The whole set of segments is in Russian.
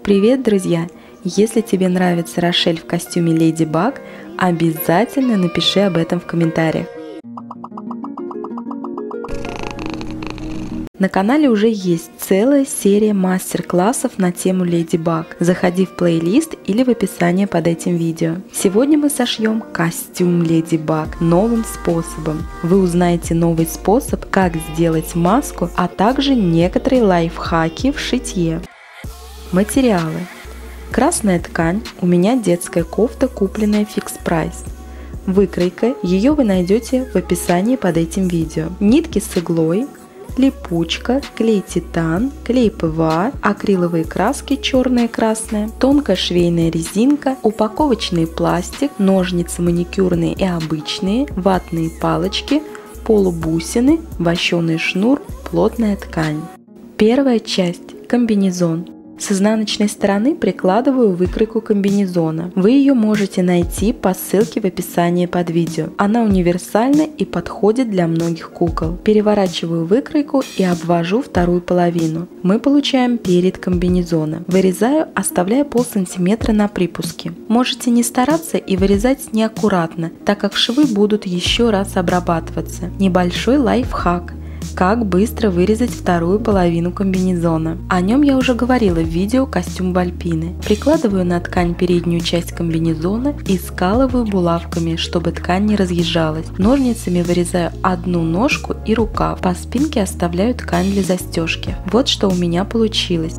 Привет, друзья! Если тебе нравится Рошель в костюме Леди Баг, обязательно напиши об этом в комментариях. На канале уже есть целая серия мастер-классов на тему Леди Баг. Заходи в плейлист или в описание под этим видео. Сегодня мы сошьем костюм Леди Баг новым способом. Вы узнаете новый способ, как сделать маску, а также некоторые лайфхаки в шитье. Материалы. Красная ткань, у меня детская кофта, купленная фикс прайс. Выкройка, ее вы найдете в описании под этим видео. Нитки с иглой, липучка, клей титан, клей ПВА, акриловые краски черная и красная, тонкая швейная резинка, упаковочный пластик, ножницы маникюрные и обычные, ватные палочки, полубусины, вощеный шнур, плотная ткань. Первая часть – комбинезон. С изнаночной стороны прикладываю выкройку комбинезона. Вы ее можете найти по ссылке в описании под видео. Она универсальна и подходит для многих кукол. Переворачиваю выкройку и обвожу вторую половину. Мы получаем перед комбинезоном. Вырезаю, оставляя полсантиметра на припуске. Можете не стараться и вырезать неаккуратно, так как швы будут еще раз обрабатываться. Небольшой лайфхак. Как быстро вырезать вторую половину комбинезона. О нем я уже говорила в видео «Костюм в Альпины». Прикладываю на ткань переднюю часть комбинезона и скалываю булавками, чтобы ткань не разъезжалась. Ножницами вырезаю одну ножку и рукав. По спинке оставляю ткань для застежки. Вот что у меня получилось.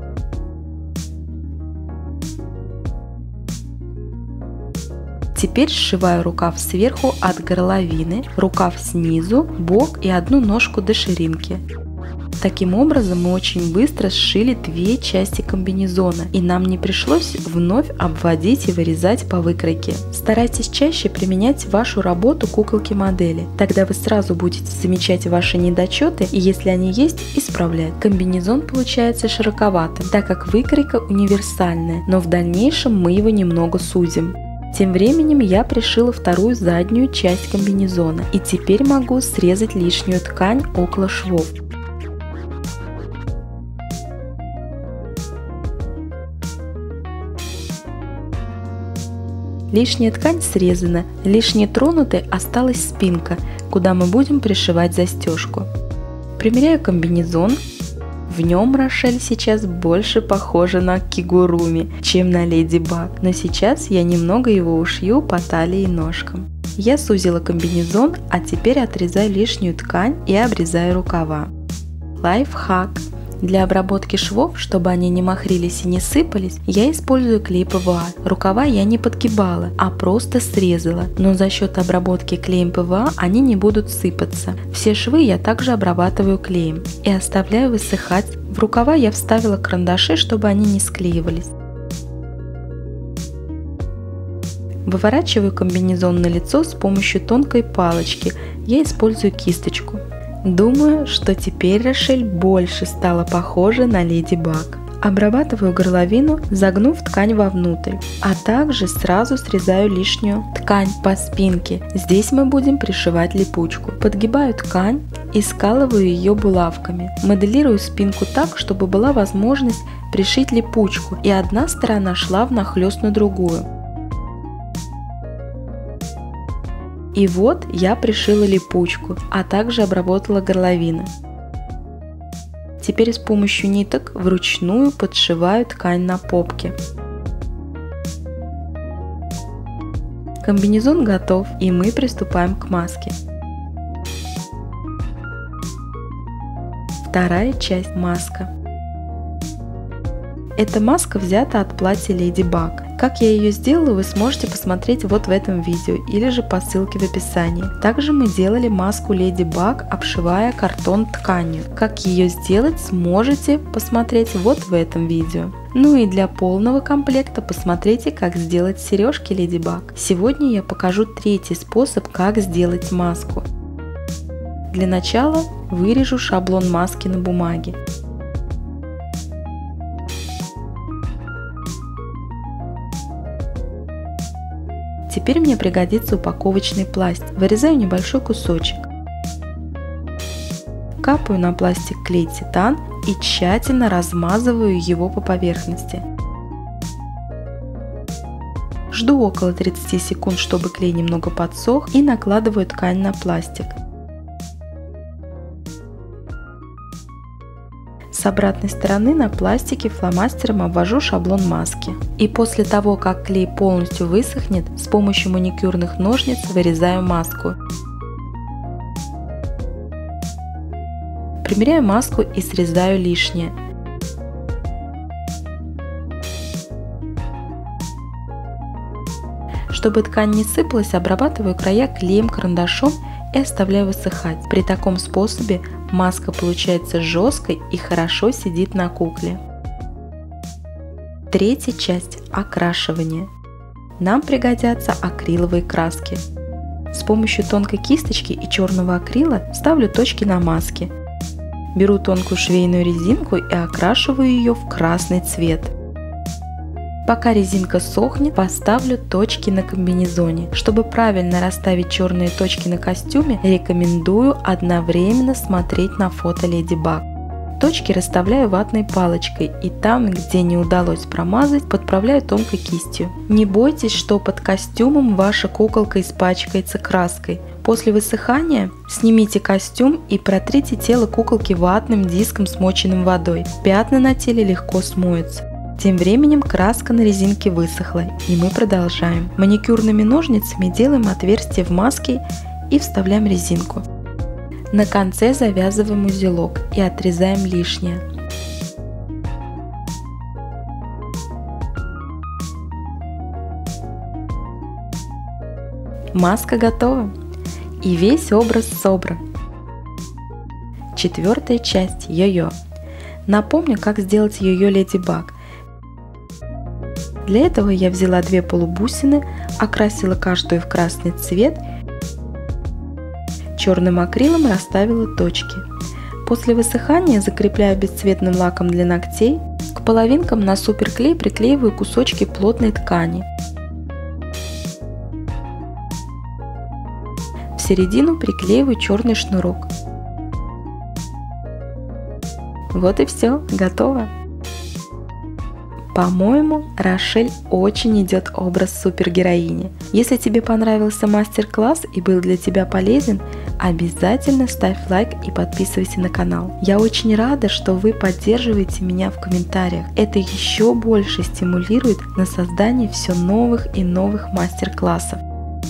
Теперь сшиваю рукав сверху от горловины, рукав снизу, бок и одну ножку до ширинки. Таким образом мы очень быстро сшили две части комбинезона, и нам не пришлось вновь обводить и вырезать по выкройке. Старайтесь чаще применять в вашу работу куколки-модели, тогда вы сразу будете замечать ваши недочеты и, если они есть, исправлять. Комбинезон получается широковатым, так как выкройка универсальная, но в дальнейшем мы его немного сузим. Тем временем я пришила вторую заднюю часть комбинезона и теперь могу срезать лишнюю ткань около швов. Лишняя ткань срезана, лишь не тронутой осталась спинка, куда мы будем пришивать застежку. Примеряю комбинезон. В нем Рошель сейчас больше похожа на кигуруми, чем на Леди Баг, но сейчас я немного его ушью по талии и ножкам. Я сузила комбинезон, а теперь отрезаю лишнюю ткань и обрезаю рукава. Лайфхак. Для обработки швов, чтобы они не махрились и не сыпались, я использую клей ПВА. Рукава я не подгибала, а просто срезала, но за счет обработки клеем ПВА они не будут сыпаться. Все швы я также обрабатываю клеем и оставляю высыхать. В рукава я вставила карандаши, чтобы они не склеивались. Выворачиваю комбинезон на лицо с помощью тонкой палочки, я использую кисточку. Думаю, что теперь Рошель больше стала похожа на Леди Баг. Обрабатываю горловину, загнув ткань вовнутрь, а также сразу срезаю лишнюю ткань по спинке. Здесь мы будем пришивать липучку. Подгибаю ткань и скалываю ее булавками. Моделирую спинку так, чтобы была возможность пришить липучку, и одна сторона шла внахлёст на другую. И вот я пришила липучку, а также обработала горловину. Теперь с помощью ниток вручную подшиваю ткань на попке. Комбинезон готов, и мы приступаем к маске. Вторая часть – маска. Эта маска взята от платья Леди Баг. Как я ее сделала, вы сможете посмотреть вот в этом видео или же по ссылке в описании. Также мы делали маску Леди Баг, обшивая картон тканью. Как ее сделать, сможете посмотреть вот в этом видео. Ну и для полного комплекта посмотрите, как сделать сережки Леди Баг. Сегодня я покажу третий способ, как сделать маску. Для начала вырежу шаблон маски на бумаге. Теперь мне пригодится упаковочный пластик. Вырезаю небольшой кусочек. Капаю на пластик клей титан и тщательно размазываю его по поверхности. Жду около 30 секунд, чтобы клей немного подсох, и накладываю ткань на пластик. С обратной стороны на пластике фломастером обвожу шаблон маски. И после того, как клей полностью высохнет, с помощью маникюрных ножниц вырезаю маску. Примеряю маску и срезаю лишнее. Чтобы ткань не сыпалась, обрабатываю края клеем-карандашом и оставляю высыхать. При таком способе маска получается жесткой и хорошо сидит на кукле. Третья часть – окрашивание. Нам пригодятся акриловые краски. С помощью тонкой кисточки и черного акрила ставлю точки на маске. Беру тонкую швейную резинку и окрашиваю ее в красный цвет. Пока резинка сохнет, поставлю точки на комбинезоне. Чтобы правильно расставить черные точки на костюме, рекомендую одновременно смотреть на фото Леди Баг. Точки расставляю ватной палочкой, и там, где не удалось промазать, подправляю тонкой кистью. Не бойтесь, что под костюмом ваша куколка испачкается краской. После высыхания снимите костюм и протрите тело куколки ватным диском, смоченным водой. Пятна на теле легко смоются. Тем временем краска на резинке высохла, и мы продолжаем. Маникюрными ножницами делаем отверстие в маске и вставляем резинку. На конце завязываем узелок и отрезаем лишнее. Маска готова, и весь образ собран. Четвертая часть – йо-йо. Напомню, как сделать йо-йо Леди Баг. Для этого я взяла 2 полубусины, окрасила каждую в красный цвет, черным акрилом расставила точки. После высыхания закрепляю бесцветным лаком для ногтей. К половинкам на суперклей приклеиваю кусочки плотной ткани. В середину приклеиваю черный шнурок. Вот и все, готово. По-моему, Рошель очень идет образ супергероини. Если тебе понравился мастер-класс и был для тебя полезен, обязательно ставь лайк и подписывайся на канал. Я очень рада, что вы поддерживаете меня в комментариях. Это еще больше стимулирует на создание все новых и новых мастер-классов.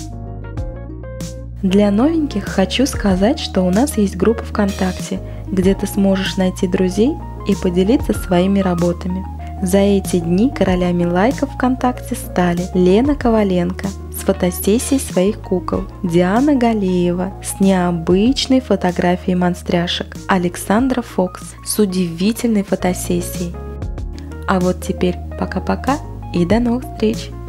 Для новеньких хочу сказать, что у нас есть группа ВКонтакте, где ты сможешь найти друзей и поделиться своими работами. За эти дни королями лайков ВКонтакте стали Лена Коваленко с фотосессией своих кукол, Диана Галеева с необычной фотографией монстряшек, Александра Фокс с удивительной фотосессией. А вот теперь пока-пока и до новых встреч!